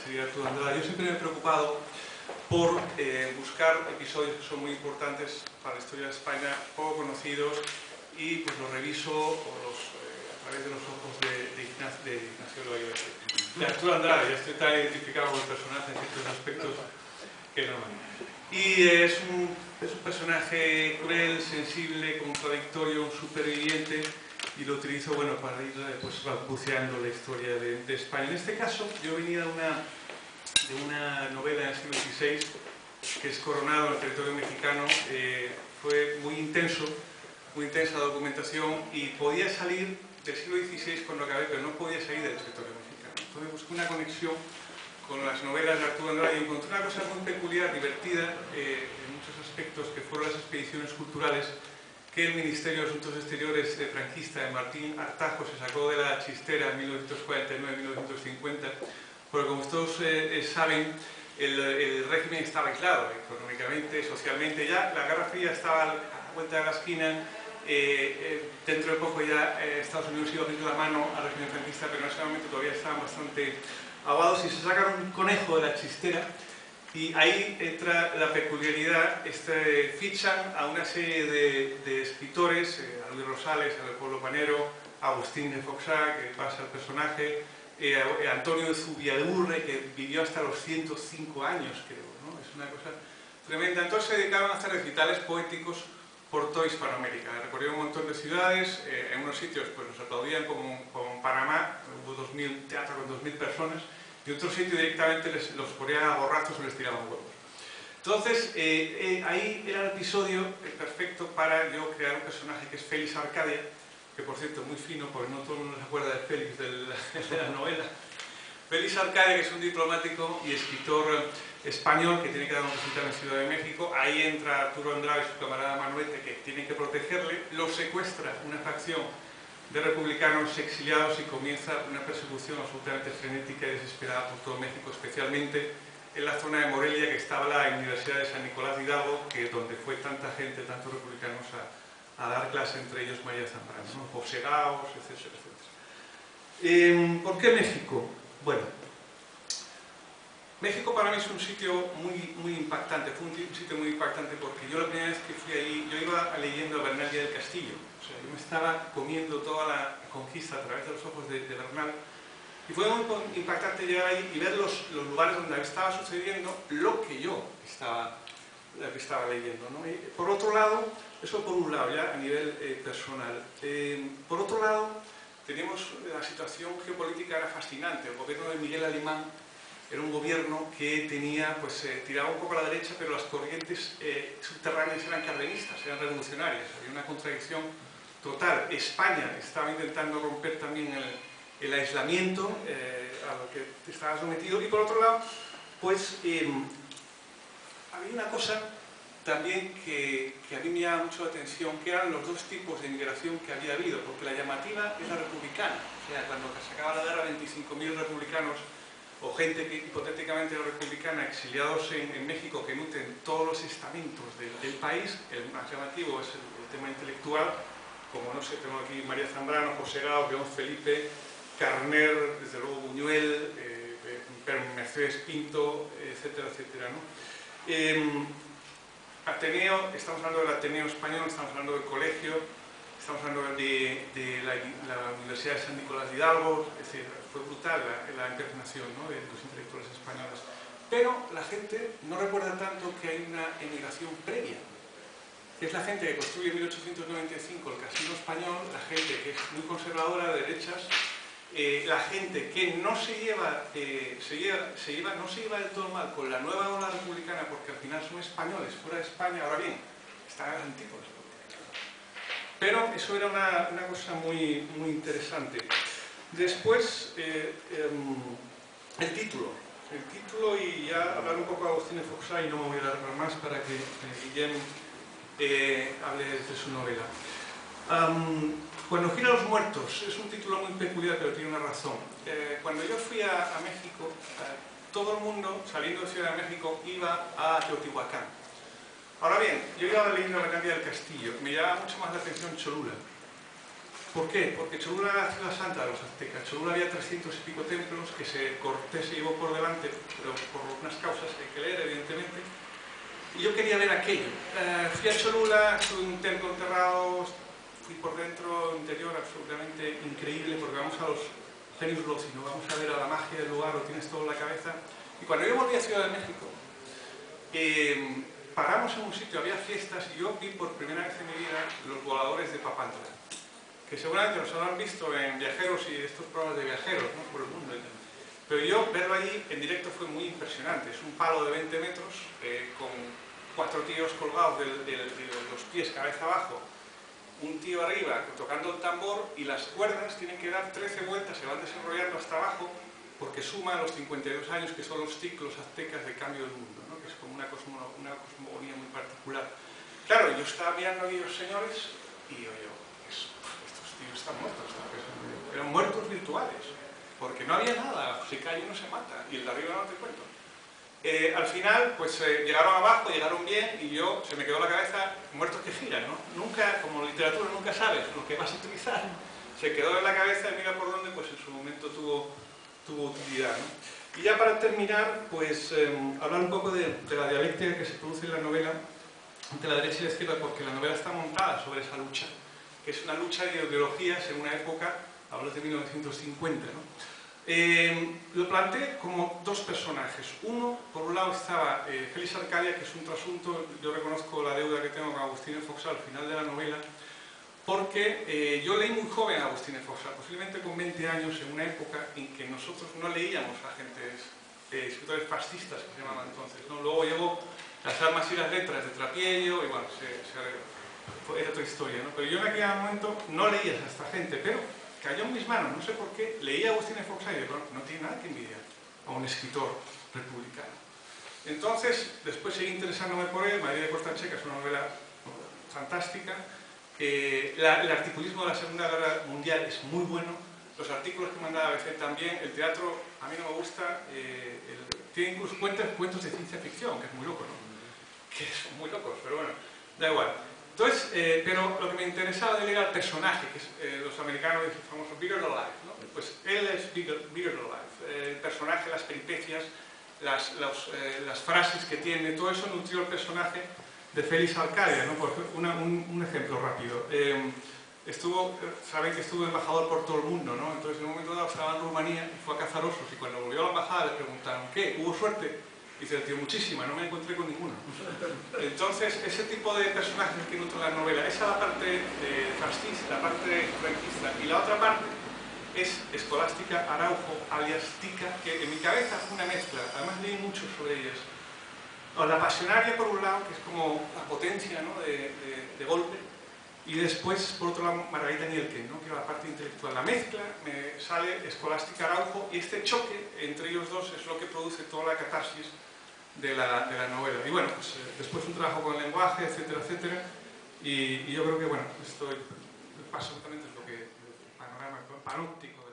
serie de Arturo Andrade. Yo siempre me he preocupado por buscar episodios que son muy importantes para la historia de España, poco conocidos, y pues los reviso a través de los ojos de Ignacio Loyola, de Arturo Andrade. Ya estoy tan identificado con el personaje en ciertos aspectos que no. Y es un personaje cruel, sensible, contradictorio, un superviviente, y lo utilizo, bueno, para ir pues, buceando la historia de España. En este caso, yo venía de una novela del siglo XVI, que es Coronado en el territorio mexicano. Fue muy intensa la documentación, y podía salir del siglo XVI cuando acabé, pero no podía salir del territorio mexicano. Entonces busqué una conexión con las novelas de Arturo Andrade y encontré una cosa muy peculiar, divertida, en muchos aspectos, que fueron las expediciones culturales que el Ministerio de Asuntos Exteriores franquista de Martín Artajo se sacó de la chistera en 1949-1950, porque como todos saben, el régimen estaba aislado económicamente, socialmente. Ya la Guerra Fría estaba a la vuelta de la esquina. Dentro de poco ya Estados Unidos iba a abrir la mano al régimen franquista, pero en ese momento todavía estaban bastante aguados, y se sacaron un conejo de la chistera. Y ahí entra la peculiaridad. Fichan a una serie de escritores, a Luis Rosales, a Leopoldo Panero, a Agustín de Foxá, que pasa el personaje, a Antonio de Zubialurre, que vivió hasta los 105 años, creo, ¿no? Es una cosa tremenda. Entonces se dedicaron a hacer recitales poéticos por toda Hispanoamérica. Recorrieron un montón de ciudades. En unos sitios pues nos aplaudían, como en Panamá, hubo un teatro con 2000 personas, y otro sitio directamente los ponían a borrazos o les tiraban huevos. Entonces, ahí era el episodio perfecto para yo crear un personaje que es Félix Arcadia, que por cierto es muy fino, porque no todo el mundo se acuerda de Félix de la novela. Félix Arcadia, que es un diplomático y escritor español que tiene que dar un recital en Ciudad de México. Ahí entra Arturo Andrade y su camarada Manuete, que tienen que protegerle. Lo secuestra una facción de republicanos exiliados, y comienza una persecución absolutamente frenética y desesperada por todo México, especialmente en la zona de Morelia, que estaba la Universidad de San Nicolás de Hidalgo, que donde fue tanta gente, tantos republicanos a dar clase, entre ellos María Zambrano, ¿no? Posegaos, etcétera, etcétera. ¿Por qué México? Bueno, México para mí es un sitio muy impactante. Fue un sitio muy impactante porque yo la primera vez que fui ahí, yo iba leyendo a Bernal Díaz del Castillo. O sea, yo me estaba comiendo toda la conquista a través de los ojos de Bernal. Y fue muy impactante llegar ahí y ver los lugares donde estaba sucediendo lo que yo estaba leyendo, ¿no? Y por otro lado, eso por un lado, ya a nivel personal. Por otro lado, teníamos la situación geopolítica, era fascinante. El gobierno de Miguel Alemán era un gobierno que tenía, pues, tiraba un poco a la derecha, pero las corrientes subterráneas eran cardenistas, eran revolucionarias. Había una contradicción total. España estaba intentando romper también el aislamiento a lo que estaba sometido. Y por otro lado, pues, había una cosa también que a mí me llama mucho la atención, que eran los dos tipos de inmigración que había habido, porque la llamativa es la republicana. O sea, cuando se acaba la guerra, 25.000 republicanos, o gente que hipotéticamente era republicana, exiliados en México, que nutren todos los estamentos del país. El más llamativo es el tema intelectual, como, no sé, tengo aquí María Zambrano, Posegaos, León Felipe, Carner, desde luego Buñuel, Mercedes Pinto, etcétera, etcétera, ¿no? Ateneo, estamos hablando del Ateneo español, estamos hablando del colegio, estamos hablando de la Universidad de San Nicolás de Hidalgo. Es decir, fue brutal la impregnación, ¿no?, de los intelectuales españoles. Pero la gente no recuerda tanto que hay una emigración previa, que es la gente que construye en 1895 el casino español, la gente que es muy conservadora, de derechas, la gente que no se lleva del todo mal con la nueva ola republicana, porque al final son españoles fuera de España. Ahora bien, están a las antípodas. Pero eso era una cosa muy interesante. Después, el título, y ya hablar un poco de Agustín de Foxá, y no me voy a alargar más para que Guillem hable de su novela. Cuando gira los muertos, es un título muy peculiar, pero tiene una razón. Cuando yo fui a México, todo el mundo, saliendo de Ciudad de México, iba a Teotihuacán. Ahora bien, yo iba leyendo la Bernal Díaz del Castillo, me llamaba mucho más la atención Cholula. ¿Por qué? Porque Cholula era la ciudad santa de los aztecas. Cholula había 300 y pico templos que Cortés se llevó por delante, pero por unas causas que hay que leer, evidentemente. Y yo quería ver aquello. Fui a Cholula, estuve en un templo enterrado, fui por dentro, interior, absolutamente increíble, porque vamos a los genius loci, ¿no? Vamos a ver a la magia del lugar, lo tienes todo en la cabeza. Y cuando yo volví a Ciudad de México, paramos en un sitio, había fiestas, y yo vi por primera vez en mi vida los voladores de Papantla, que seguramente los habrán visto en Viajeros y estos programas de viajeros, ¿no? Por el mundo. Pero yo verlo allí en directo fue muy impresionante. Es un palo de 20 metros con 4 tíos colgados de los pies cabeza abajo, un tío arriba tocando el tambor, y las cuerdas tienen que dar 13 vueltas, se van desarrollando hasta abajo, porque suman los 52 años que son los ciclos aztecas de cambio del mundo, ¿no? Que es como una cosmogonía muy particular. Claro, yo estaba mirando a aquellos señores y yo estos tíos están muertos, ¿sabes? Eran muertos virtuales, porque no había nada, se cae y uno se mata, y el de arriba no te cuento. Al final, pues llegaron abajo, llegaron bien, y se me quedó la cabeza, muertos que giran, ¿no? Nunca, como literatura, nunca sabes lo que vas a utilizar. Se quedó en la cabeza y mira por dónde, pues en su momento tuvo utilidad, ¿no? Y ya para terminar, pues hablar un poco de la dialéctica que se produce en la novela entre la derecha y la izquierda, porque la novela está montada sobre esa lucha, que es una lucha de ideologías en una época, hablo de 1950, ¿no? Lo planteé como dos personajes. Uno, por un lado estaba Félix Arcadia, que es un trasunto. Yo reconozco la deuda que tengo con Agustín Foxá al final de la novela, porque yo leí muy joven a Agustín Foxá, posiblemente con 20 años, en una época en que nosotros no leíamos a escritores fascistas, que se llamaban entonces, ¿no? Luego llegó Las armas y las letras de Trapiello, y bueno, era otra historia, ¿no? Pero yo en aquel momento no leía a esta gente, pero cayó en mis manos, no sé por qué, leí a Agustín Foxá y de pronto no tiene nada que envidiar a un escritor republicano. Entonces, después seguí interesándome por él. María de Costa Checa es una novela fantástica. El articulismo de la Segunda Guerra Mundial es muy bueno. Los artículos que mandaba ABC también. El teatro a mí no me gusta. Tiene incluso cuentos de ciencia ficción, que es muy loco, ¿no? Que son muy locos, pero bueno, da igual. Entonces, pero lo que me interesaba de leer al personaje, que es los americanos dicen el famoso Bigger Than Life, ¿no? Pues él es Bigger Than Life. El personaje, las peripecias, las frases que tiene, todo eso nutrió el personaje de Félix Arcadia, ¿no? Por un ejemplo rápido. Saben que estuvo embajador por todo el mundo, ¿no? Entonces en un momento dado estaba en Rumanía y fue a cazar osos, y cuando volvió a la embajada le preguntaron, ¿qué? ¿Hubo suerte? Y dice el tío, muchísima, no me encontré con ninguno. Entonces, ese tipo de personajes que nutre la novela, esa es la parte fascista, la parte franquista, y la otra parte es Escolástica Araujo, alias Tica, que en mi cabeza fue una mezcla, además leí mucho sobre ellas. La pasionaria por un lado, que es como la potencia, ¿no? de golpe, y después, por otro lado, Margarita Nielken, ¿no? Que era la parte intelectual. La mezcla, me sale Escolástica Araujo, y este choque entre ellos dos es lo que produce toda la catarsis de la novela. Y bueno, pues después un trabajo con el lenguaje, etcétera, etcétera, y yo creo que, bueno, esto, el paso también es lo que, el panorama panóptico